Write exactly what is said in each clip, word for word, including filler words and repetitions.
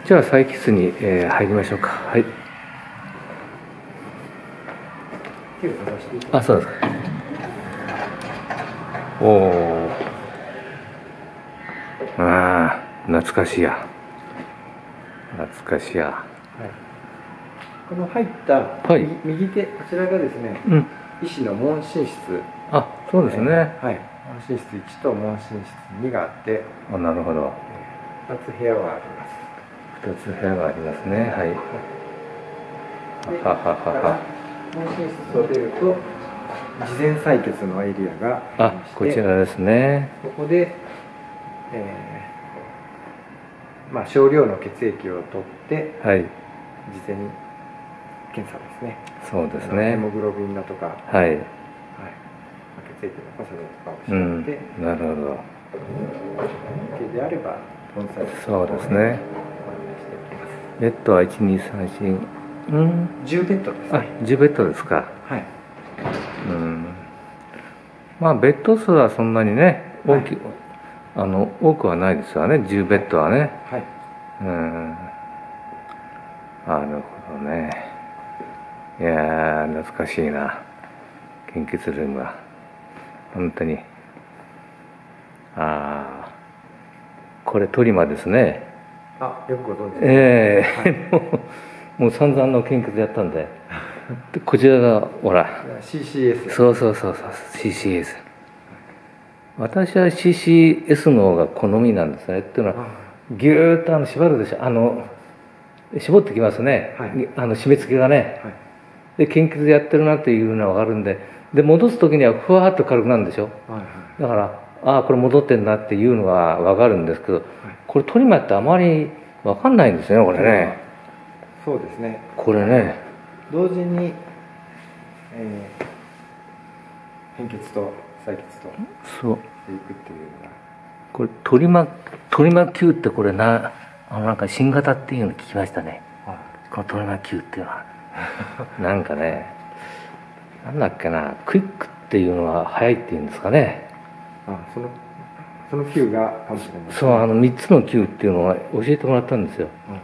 じゃあ採気室に、えー、入りましょうか。はい。あ、そうですか。おお。ああ、懐かしや。懐かしや。はい。 この入った、はい、右手、こちらがですね、うん、医師の問診室。 あ、そうですね。 えー、はい。問診室いちと問診室にがあって、 あ、なるほど。 ふたつ部屋があります。 ふたつ部屋がありますね。はい。 はははは。問診室を出ると、事前採血のエリアがありまして、 あ、こちらですね。 ここで、えー、まあ少量の血液を取って、はい、事前検査ですね。 そうですね。 ヘモグロビンだとか、はい、はい、血液の濃さだとかを調べて、 うん、なるほど。 であれば問診室そうですね。ベッドはいち、に、さん、よん、うん、 じゅうベッドですね。 あ、じゅうベッドですか。 はい。 うん。まあベッド数はそんなにね、大き、はい、あの多くはないですわね。じゅうベッドはね。はい。うん。なるほどね。いやー、懐かしいな。献血ルームは本当に。ああ、これトリマですね。 あ、よくご存知です。 ええー、はい、もうもう散々の献血やったんで。でこちらがほらシーシーエス。 そうそうそうそう シーシーエス。私は シーシーエス の方が好みなんですね。っていうのはギューッとあの縛るでしょ。あの絞ってきますね。はい、あの締め付けがね。はい、で献血やってるなっていうのが分かるんで、で戻す時にはふわっと軽くなるんでしょ。はいはい、だからああこれ戻ってんなっていうのが分かるんですけど、はい、これトリマってあまり分かんないんですよねこれね。 そうですね。 これね。 同時に、えー、献血と採血とそうしていくっていうのがこれトリマトリマきゅうってこれなあのなんか新型っていうの聞きましたね、はい、このトリマきゅうっていうのはなんかねなんだっけなクイックっていうのは早いっていうんですかね。 あそのそのきゅうがかもしれない、ね、 そうあのみっつのきゅうっていうのは教えてもらったんですよ、うん、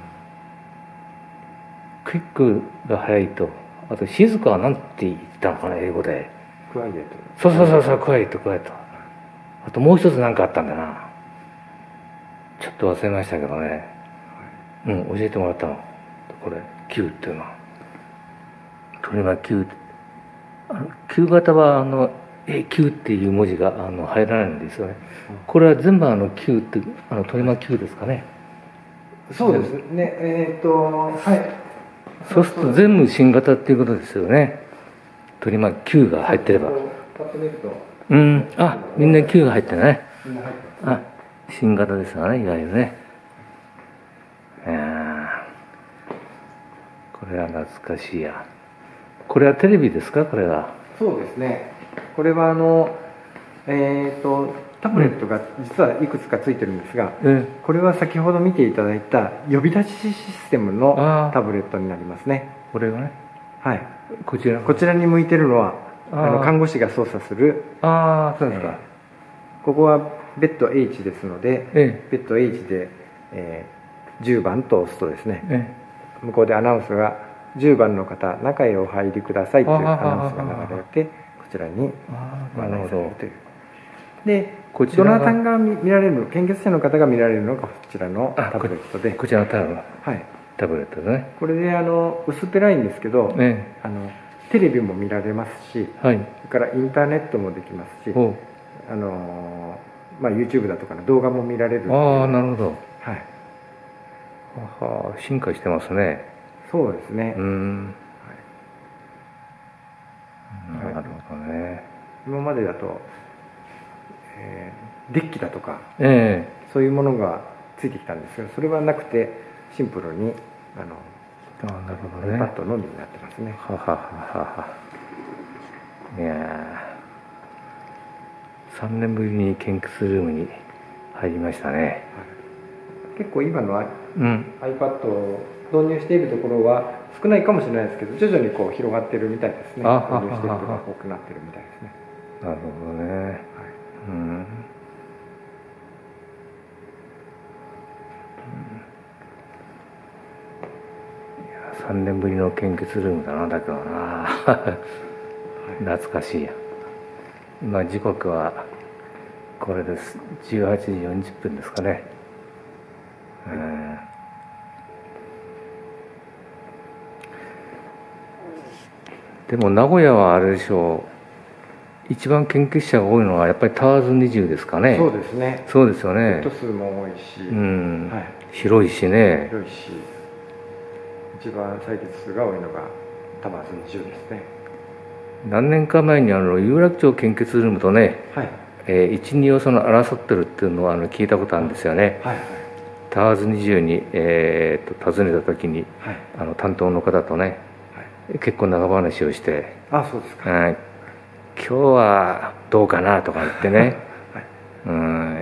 クイックが早いとあと静かは何て言ったのかな英語でクワイエット。 そうそうそうそうクワイエットクワイエットあともう一つ何かあったんだなちょっと忘れましたけどね、はい、うん教えてもらったのこれきゅうっていうのはトリマきゅうあのきゅう型はあの エーきゅう っていう文字があの入らないんですよね、うん、これは全部あのきゅうってあのトリマきゅうですかね。 そうですねえー、っとはいそうすると全部新型っていうことですよねトリマきゅうが入ってればうんあみんなきゅうが入ってないあ新型ですよねいわゆるね。いやこれは懐かしいや。これはテレビですかこれは。 そうですねこれはあのえっ、ー、とタブレットが実はいくつかついてるんですが、うん、これは先ほど見ていただいた呼び出しシステムのタブレットになりますね。 これがねはいこちらこちらに向いてるのはあの看護師が操作するああそうですか、えー、ここはベッド H ですので、ええ、ベッド H で、えー、じゅうばんと押すとですね、ええ、向こうでアナウンスがじゅうばんの方中へお入りくださいというアナウンスが流れてこちらに案内されるというでどなたが見られるの献血者の方が見られるのがこちらのタブレットでこちらのタブレット、はい、タブレットですね。 これであの薄っぺらいんですけど、ええ、あのテレビも見られますし、はい、それからインターネットもできますしあの、まあ、YouTube だとかの動画も見られる。 ああなるほど。 はい、 はは進化してますね。 そうですね。うん、 はい、なるほどね。 今までだと、えー、デッキだとか、えー、そういうものがついてきたんですけどそれはなくてシンプルにあのあなるほどね iPad のみになってますね。 ははははは。いやさんねんぶりに献血ルームに入りましたね、はい、 結構今の、うん、iPad を導入しているところは少ないかもしれないですけど徐々にこう広がってるみたいですね。導入しているところが多くなってるみたいですね。 なるほどね、はい、うん、 さんねんぶりの献血ルームだな、だけどな、はい、懐かしいや。今時刻はこれです。じゅうはちじよんじゅっぷんですかね。うん、でも名古屋はあれでしょう、一番献血者が多いのはやっぱりタワーズにじゅうですかね。 そうですね。 そうですよね。 ベッド数も多いし、 うん、 はい、 広いしね。 広いし、一番採血数が多いのがタワーズにじゅうですね。何年か前にあの有楽町献血ルームとね、はい、えー、いち、にをその争ってるっていうのをあの聞いたことあるんですよね。はいはい、タワーズにじゅうに、えー、と訪ねた時に、はい、あの担当の方とね、はい、結構長話をして、 あ、そうですか、 はい、今日はどうかなとか言ってね、はい、うん、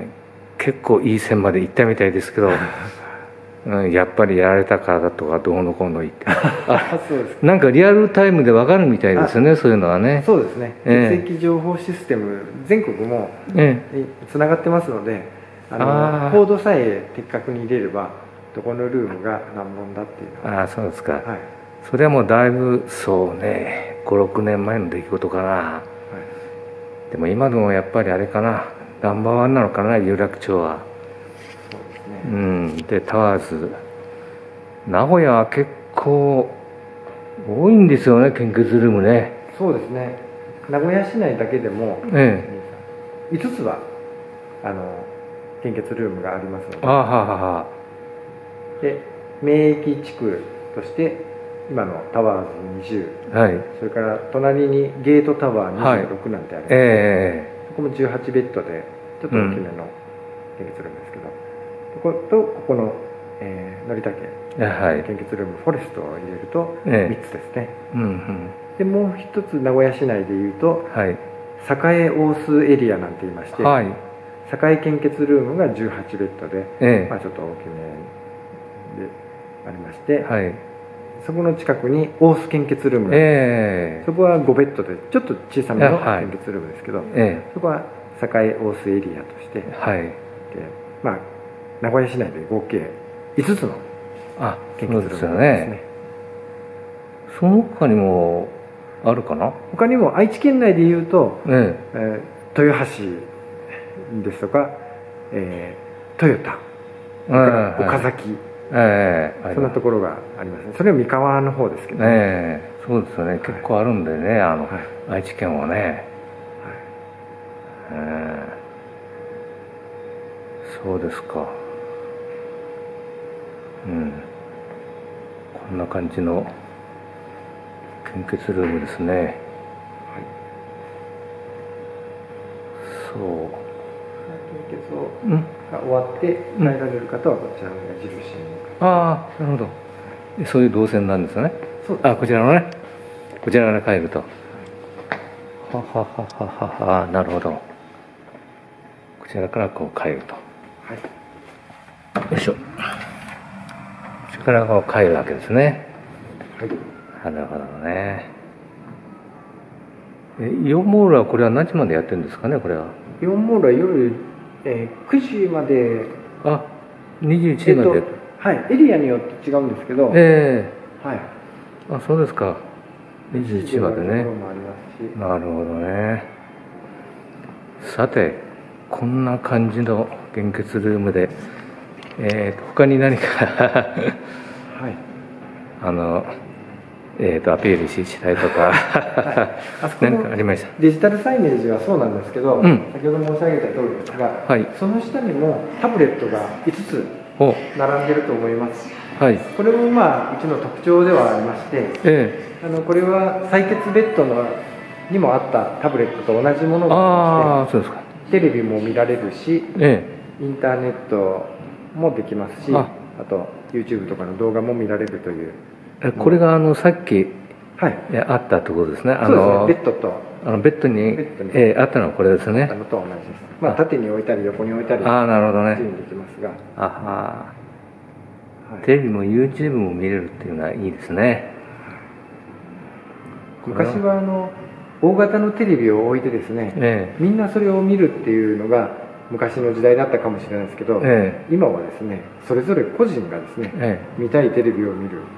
結構いい線まで行ったみたいですけどうん、やっぱりやられたからだとかどうのこうの言ってあそうですか。なんかリアルタイムで分かるみたいですよね、そういうのはね。 そうですね、血液情報システム、全国もつながってますので、あのコードさえ的確に入れればどこのルームが何本だっていうのは。 ああ、そうですか、はい、それはもうだいぶそうね、ごろくねんまえの出来事かな、はい、でも今でもやっぱりあれかな、ナンバーワンなのかな、有楽町は。うん、でタワーズ、名古屋は結構多いんですよね、献血ルームね。 そうですね、名古屋市内だけでも、ええ、いつつはあの献血ルームがありますので、あはははで免疫地区として今のタワーズにじゅう、はい、それから隣にゲートタワーにじゅうろくなんてあります、ね、はい、ええ、そこもじゅうはちベッドでちょっと大きめの献血ルームですけど、こことここの、えー、のりたけ献血ルーム、フォレストを入れるとみっつですね、ええ、うんうん、でもう一つ名古屋市内でいうと、はい、栄大須エリアなんて言いまして、はい、栄献血ルームがじゅうはちベッドで、ええ、まあ、ちょっと大きめでありまして、はい、そこの近くに大須献血ルームが、ええ、そこはごベッドでちょっと小さめの献血ルームですけど、はい、ええ、そこは栄大須エリアとして、はい、でまあ名古屋市内で合計いつつの献血ルームですね。 その他にもあるかな。 他にも愛知県内でいうと、えええー、豊橋ですとか、えー、トヨタ、岡崎、えー、そんなところがありますね。それは三河の方ですけどね、 えー、そうですよね、はい、結構あるんでね、あの、はい、愛知県はね、はい、えー、そうですか。うん、こんな感じの献血ルームですね、はい、そう、 献血をが終わって帰られる方はこちらの矢印に、 ああ、なるほど、そういう動線なんですね。そうです。あ、こちらのね、こちらから帰ると、はい、はははははは、なるほど、こちらからこう帰ると、はい、よいしょ、からこう帰るわけですね。はい。なるほどね。え、イオンモールはこれは何時までやってるんですかね、これは。 イオンモールは夜、えー、くじまで。 あ、にじゅういちじまで、えっと、 はい、エリアによって違うんですけど。ええー、はい。 あ、そうですか。にじゅういちじまでね。なるほどね。さて、こんな感じの献血ルームで。えー、他に何かはい、あの、えー、とアピールしたいとか、はい、あそこの何かありました。 デジタルサイネージはそうなんですけど、うん、先ほど申し上げた通りですが、はい、その下にもタブレットがいつつ並んでると思います、はい、これもまあうちの特徴ではありまして、えー、あのこれは採血ベッドのにもあったタブレットと同じものがありまして、あ、そうですか、テレビも見られるし、えー、インターネットもできますし、 あ, あと YouTube とかの動画も見られるという。 これがあのさっき、はい、あったところですね。あのそうですね、ベッドとあのベッドに、ベッドにえー、あったのはこれですね。あのと同じです。まあ縦に置いたり横に置いたり、 ああ、なるほどね、 自由にできますが、あは、 はい、テレビも YouTube も見れるっていうのはいいですね。 昔はあの大型のテレビを置いてですね、ええ、みんなそれを見るっていうのが昔の時代だったかもしれないですけど、ええ、今はですね、それぞれ個人がですね、ええ、見たいテレビを見る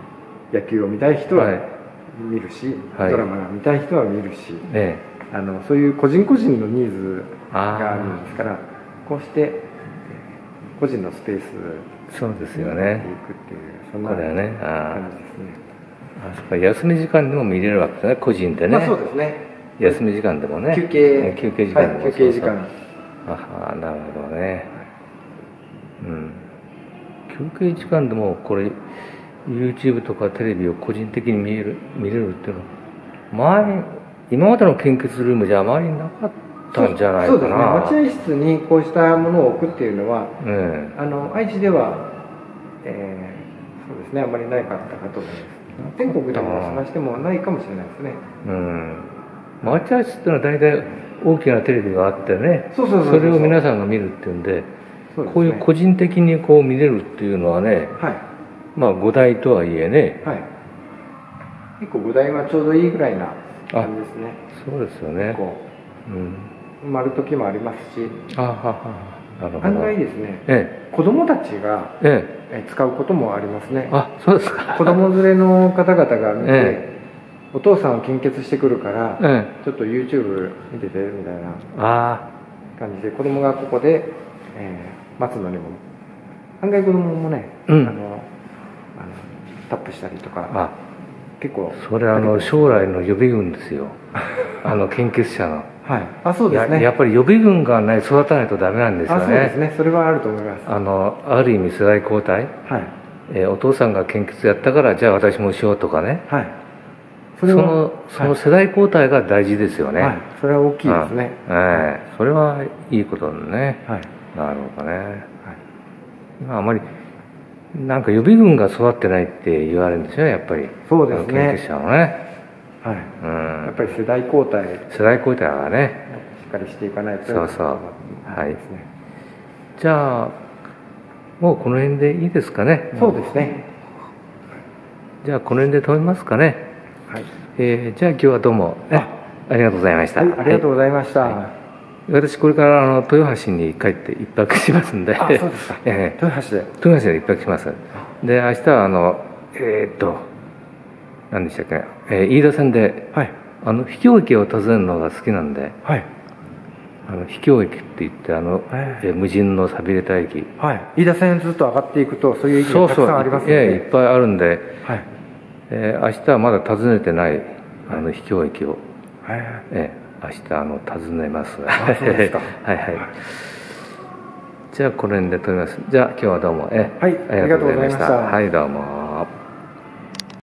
野球を見たい人は見るし、はい、ドラマが見たい人は見るし、ええ、あのそういう個人個人のニーズがあるんですから、こうして個人のスペースそうですよね。 やっていくっていうそんな感じですね。 あ、そっか、休み時間でも見れるわけですね、個人でね。 まあ、そうですね。 休み時間でもね。 休憩休憩時間でも、 はい、休憩時間。 ああ、なるほどね。うん。休憩時間でもこれ YouTube とかテレビを個人的に見える見れるっていうのは前今までの献血ルームじゃあまりなかったんじゃないかな。 そうですね。待合室にこうしたものを置くっていうのは、うん、あの愛知では、えー、そうですね、あんまりないかったかと思います。全国でも探してもないかもしれないですね。 うん。待合室っていうのは大体大きなテレビがあってね、それを皆さんが見るっていうんで、そうですね、こういう個人的にこう見れるっていうのはね、はい、まあごだいとはいえね、はい、 結構ごだいはちょうどいいぐらいな感じですね。 そうですよね。 うん、埋まる時もありますし、あははなるほど、案外ですね、ええ、子供たちが、ええ、使うこともありますね。 あ、そうですか。 子供連れの方々が見て、ええ、お父さんは献血してくるから、ええ、ちょっと YouTube 見ててみたいな感じで子供がここで、えー、待つのにも案外子供もね、うん、あのあのタップしたりとか、あ、結構それあの将来の予備軍ですよあの献血者の、 はい、あ、そうですね。 や, やっぱり予備軍が、ね、育たないとダメなんですよね。あ、そうですね。それはあると思います。 あのある意味世代交代、はい、えー、お父さんが献血やったからじゃあ私もしようとかね、はい、そ, そのその世代交代が大事ですよね。はい、 それは大きいですね。 えー、それはいいことだね。はい、なるほどね。はい、今あまりなんか予備軍が育ってないって言われるんですよ、やっぱり。 そうですね。 研究者はね。 はい。うん。やっぱり世代交代。 世代交代はね。 しっかりしていかないと。 そうそう。はい。じゃあもうこの辺でいいですかね。 そうですね。 じゃあこの辺で止めますかね。はい。えー、じゃあ今日はどうもあありがとうございました。 はい、ありがとうございました。はいはい、 私これからあの豊橋に帰って一泊しますんで。 あ、そうですか。えー、豊橋で。 豊橋で一泊します。で明日はあのえー、っと何でしたっけ、えー、飯田線で、はい、あの秘境駅を訪ねるのが好きなんで、はい、あの秘境駅って言ってあの、えー、無人の寂れた駅、 はい、飯田線ずっと上がっていくとそういう駅がたくさんありますので、 そうそう、いっぱいあるんで、はい、えー、明日はまだ訪ねてないあの秘境駅を、はい、えー、明日あの訪ねます。 あ、そうですか。 はいはい。じゃあこの辺で止めます。じゃあ今日はどうも、えはい、ありがとうございました。 はい、どうも。